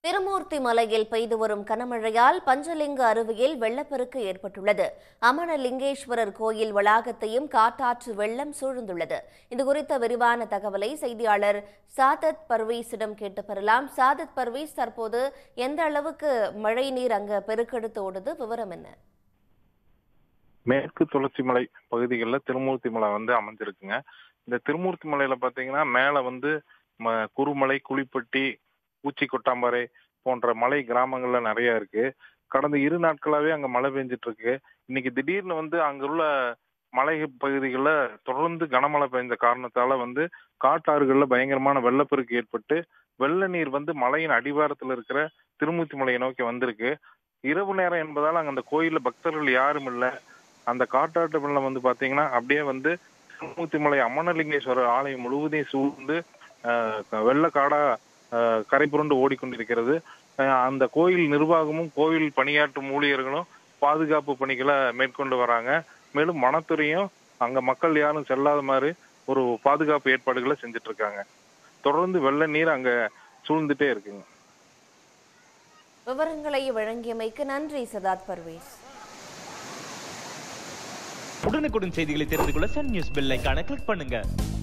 திருமூர்த்தி மலையில் பெய்து வரும் கனமழையால் பஞ்சலிங்க அருவியில் வெள்ளப்பெருக்கு ஏற்பட்டுள்ளது. அமனலிங்கேஸ்வரர் கோயில் வளாகத்தையும் காட்டாற்று வெள்ளம் சூழ்ந்துள்ளது. இதுகுறித்த விரிவான தகவலை செய்தியாளர் சாதத் பர்வீஸிடம் கேட்டு பெறலாம். சாதத் பர்வீஸ், தற்போது எந்த அளவுக்கு மழை நீர் அங்க பெருக்கெடுத்து ஓடுது, விவரம் என்ன? மேற்கு தொடர்ச்சி மலை பகுதிகளில் திருமூர்த்தி மலை அமைஞ்சிருக்குங்க. இந்த திருமூர்த்தி மலையில பாத்தீங்கன்னா மேல குறுமலை, குளிப்பட்டி, பூச்சி கொட்டாம்பாறை போன்ற மலை கிராமங்கள்ல நிறைய இருக்கு. கடந்த 2 நாட்களாவே அங்க மழை பெஞ்சிட்டு இருக்கு. இன்னைக்கு திடீர்னு அங்குள்ள மலை பகுதிகளில் தொடர்ந்து கனமழை பெய்த காரணத்தால காட்டாறுகள்ல பயங்கரமான வெள்ளப்பெருக்கு ஏற்பட்டு வெள்ள நீர் மலையின் அடிவாரத்தில் இருக்கிற திருமூர்த்தி மலையை நோக்கி வந்திருக்கு. இரவு நேரம் என்பதால் அங்க அந்த கோயில்ல பக்தர்கள் யாரும் இல்லை. அந்த காட்டாற்று வெள்ளம் பாத்தீங்கன்னா அப்படியே திருமூர்த்தி மலை அமனலிங்கேஸ்வரர் ஆலயம் முழுவதையும் சூழ்ந்து வெள்ளக்காடா கரை புரண்டு ஓடிக்கொண்டிருக்கிறது. அந்த கோயில் நிர்வாகமும் கோயில் பணியாற்றும் ஊழியர்களும் பாதுகாப்பு பணிகளை மேற்கொண்டு வராங்க. மேலும் வனத்துறையும் அங்க மக்கள் யாரும் செல்லாத மாதிரி ஒரு பாதுகாப்பு ஏற்பாடுகளை செஞ்சுட்டு இருக்காங்க. தொடர்ந்து வெள்ள நீர் அங்க சூழ்ந்துட்டே இருக்குங்க. விவரங்களை வழங்கியமைக்கு நன்றி சதாத் பர்வீஸ். உடனுக்குடன் செய்திகளை தெரிந்து கொள்ள சன் நியூஸ் பெல் ஐகானை கிளிக் பண்ணுங்க.